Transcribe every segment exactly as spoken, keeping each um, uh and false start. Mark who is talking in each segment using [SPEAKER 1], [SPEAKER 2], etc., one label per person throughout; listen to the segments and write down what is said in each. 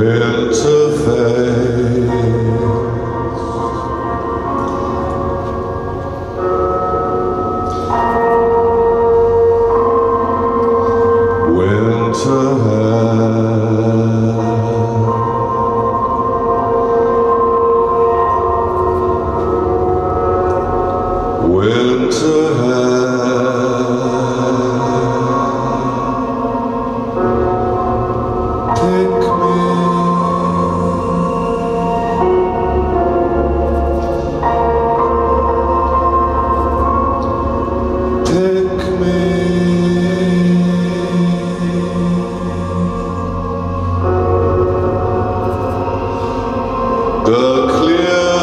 [SPEAKER 1] Winter fades, winter has winter has take me. The clear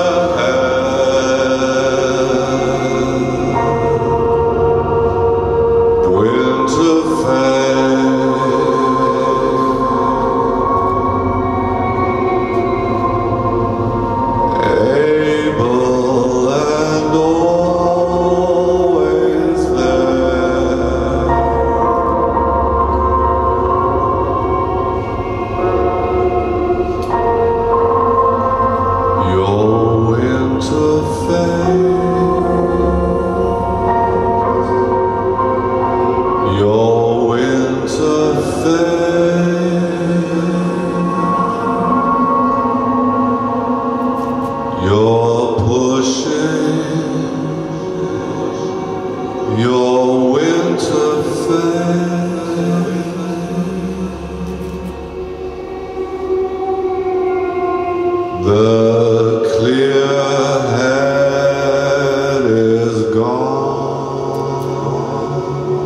[SPEAKER 1] hand, winter fade, able and always there. Your winter fades, your winter fades, you're pushing your winter fades. The clear head is gone.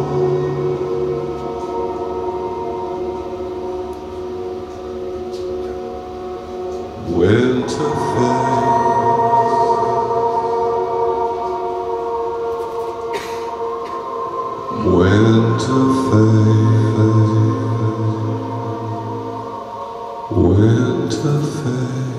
[SPEAKER 1] Winter fades, winter fades, winter fades.